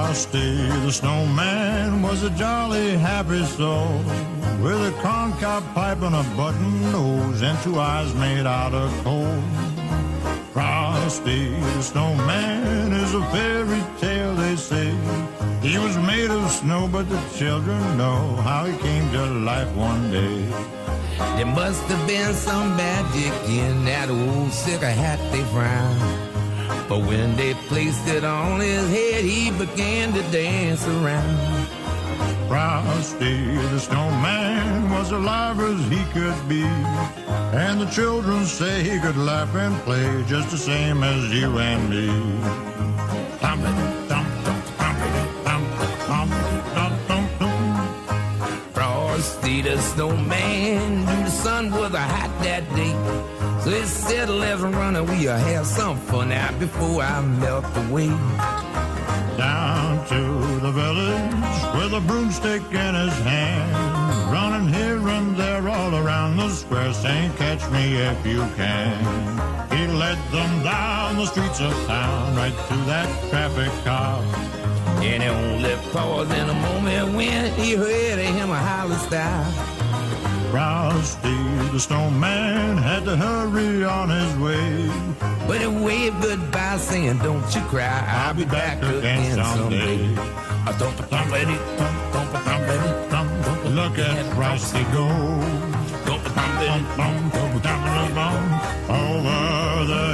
Frosty the snowman was a jolly happy soul, with a corncob pipe and a button nose and two eyes made out of coal. Frosty the snowman is a fairy tale, they say. He was made of snow, but the children know how he came to life one day. There must have been some magic in that old silk hat they found. But when they placed it on his head, he began to dance around. Frosty the snowman was alive as he could be, and the children say he could laugh and play just the same as you and me. Frosty the snowman knew the sun was hot that day, so he said, let's run and we'll have some fun out before I melt away. Down to the village with a broomstick in his hand, running here and there all around the square, saying, catch me if you can. He led them down the streets of town, right through that traffic cop. And he only paused in a moment when he heard him a holler style. Frosty the snowman had to hurry on his way, but he waved goodbye saying, don't you cry, I'll be back again someday. Look at Frosty go over the